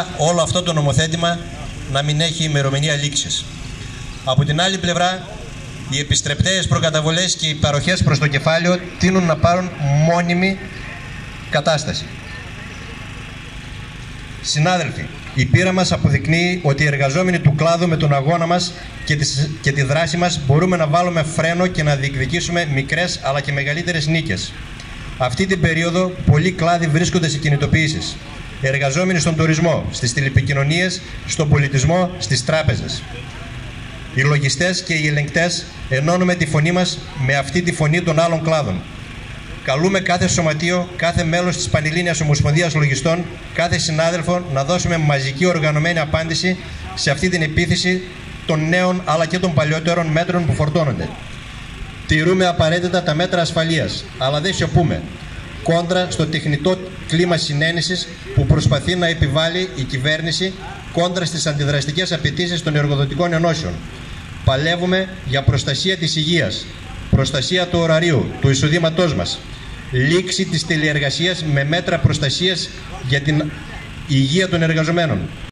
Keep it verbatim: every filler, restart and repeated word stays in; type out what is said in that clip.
όλο αυτό το νομοθέτημα να μην έχει ημερομηνία λήξης. Από την άλλη πλευρά, οι επιστρεπταίες προκαταβολές και οι παροχές προς το κεφάλαιο τείνουν να πάρουν μόνιμη κατάσταση. Συνάδελφοι, η πείρα μας αποδεικνύει ότι οι εργαζόμενοι του κλάδου με τον αγώνα μας και τη, και τη δράση μας μπορούμε να βάλουμε φρένο και να διεκδικήσουμε μικρές αλλά και μεγαλύτερες νίκες. Αυτή την περίοδο πολλοί κλάδοι βρίσκονται σε κινητοποιήσεις. Εργαζόμενοι στον τουρισμό, στις τηλεπικοινωνίες, στον πολιτισμό, στις τράπεζες. Οι λογιστές και οι ελεγκτές ενώνουμε τη φωνή μας με αυτή τη φωνή των άλλων κλάδων. Καλούμε κάθε σωματείο, κάθε μέλος της Πανελλήνιας Ομοσπονδίας Λογιστών, κάθε συνάδελφο να δώσουμε μαζική οργανωμένη απάντηση σε αυτή την επίθεση των νέων αλλά και των παλιότερων μέτρων που φορτώνονται. Τηρούμε απαραίτητα τα μέτρα ασφαλείας, αλλά δεν σιωπούμε κόντρα στο τεχνητό κλίμα συνένεσης που προσπαθεί να επιβάλλει η κυβέρνηση κόντρα στις αντιδραστικές απαιτήσεις των εργοδοτικών ενώσεων. Παλεύουμε για προστασία της υγείας, προστασία του ωραρίου, του εισοδήματός μας, λήξη της τηλεεργασίας με μέτρα προστασίας για την υγεία των εργαζομένων,